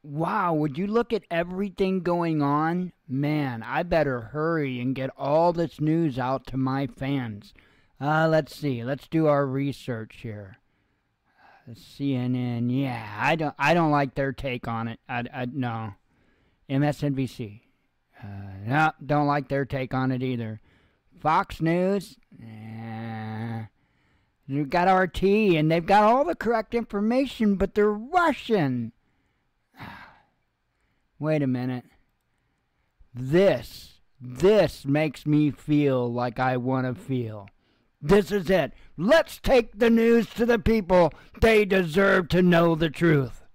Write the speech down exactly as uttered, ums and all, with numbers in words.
wow, would you look at everything going on? Man, I better hurry and get all this news out to my fans. Uh, let's see. Let's do our research here. C N N, yeah, I don't, I don't like their take on it. I, I no. M S N B C, uh, no, don't like their take on it either. Fox News, eh. You've got R T, and they've got all the correct information, but they're Russian. Wait a minute. This, this makes me feel like I want to feel. This is it. Let's take the news to the people. They deserve to know the truth.